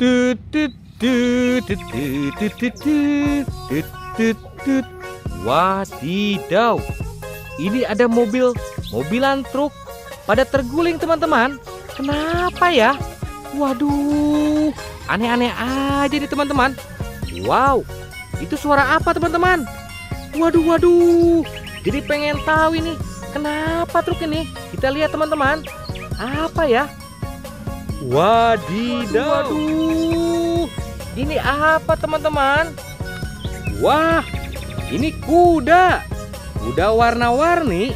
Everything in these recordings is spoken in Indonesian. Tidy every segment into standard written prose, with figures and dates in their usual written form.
Tut, tut, tut, tut, tut, tut, tut, tut, tut, tut. Wadidaw, ini ada mobilan truk pada terguling teman-teman. Kenapa ya? Waduh, aneh-aneh aja nih teman-teman. Wow, itu suara apa teman-teman? Waduh, jadi pengen tahu ini kenapa truk ini. Kita lihat teman-teman. Apa ya? Wadidaw. Waduh, ini apa teman-teman? Wah, ini kuda warna-warni.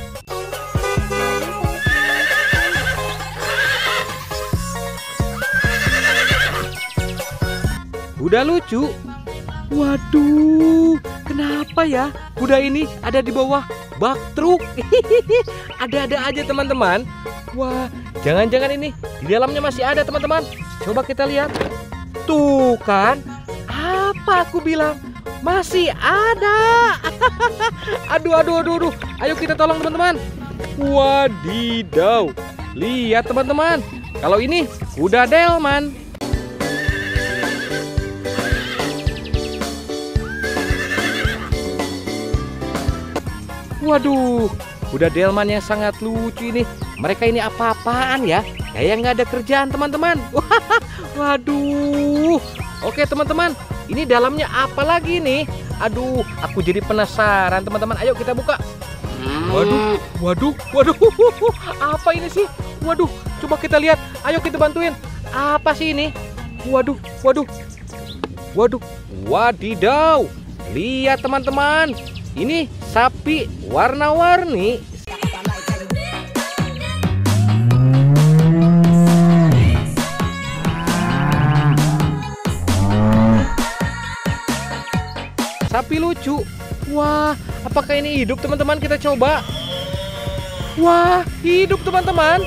Kuda lucu. Waduh, kenapa ya kuda ini ada di bawah bak truk? Ada-ada aja teman-teman. Wah, jangan-jangan ini di dalamnya masih ada teman-teman. Coba kita lihat. Tuh kan, apa aku bilang? Masih ada. Aduh. Ayo kita tolong teman-teman. Wadidaw. Lihat teman-teman. Kalau ini kuda delman. Waduh, kuda delman yang sangat lucu ini. Mereka ini apa-apaan ya? Kayak nggak ada kerjaan teman-teman. Waduh. Oke teman-teman, ini dalamnya apa lagi nih? Aduh, aku jadi penasaran teman-teman. Ayo kita buka. Waduh. Apa ini sih? Waduh, coba kita lihat. Ayo kita bantuin. Apa sih ini? Waduh. Wadidaw. Lihat teman-teman. Ini sapi warna-warni. Sapi lucu. Wah, apakah ini hidup teman-teman? Kita coba. Wah, hidup teman-teman.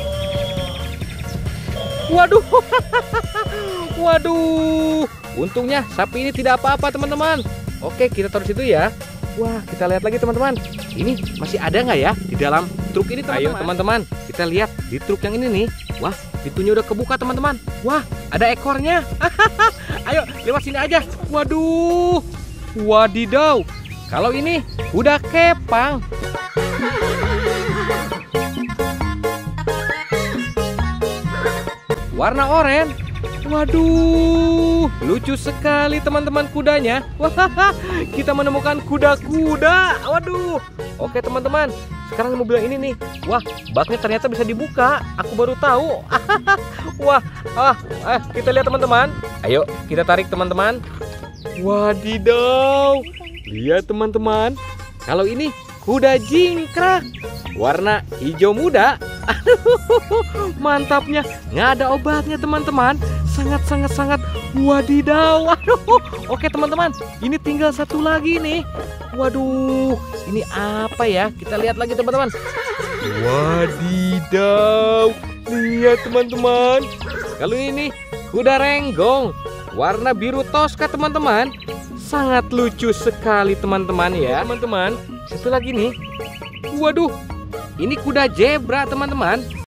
Waduh. Untungnya sapi ini tidak apa-apa teman-teman. Oke, kita taruh situ ya. Wah, kita lihat lagi teman-teman. Ini masih ada nggak ya di dalam truk ini teman-teman? Ayo teman-teman, kita lihat di truk yang ini nih. Wah, pintunya udah kebuka teman-teman. Wah, ada ekornya. Ayo, lewat sini aja. Waduh. Wadidaw. Kalau ini kuda kepang. Warna oranye. Waduh, lucu sekali teman-teman kudanya. Wah, kita menemukan kuda-kuda. Waduh. Oke teman-teman, sekarang mobil yang ini nih. Wah, baknya ternyata bisa dibuka. Aku baru tahu. Wah, kita lihat teman-teman. Ayo, kita tarik teman-teman. Wadidaw. Lihat teman-teman. Kalau ini kuda jingkrak. Warna hijau muda. Aduh, mantapnya. Nggak ada obatnya teman-teman. Sangat wadidaw. Waduh. Oke teman-teman, ini tinggal satu lagi nih. Waduh, ini apa ya? Kita lihat lagi teman-teman. Wadidaw. Lihat teman-teman. Kalau ini kuda renggong warna biru toska teman-teman. Sangat lucu sekali teman-teman ya. Teman-teman, satu lagi nih. Waduh, ini kuda zebra teman-teman.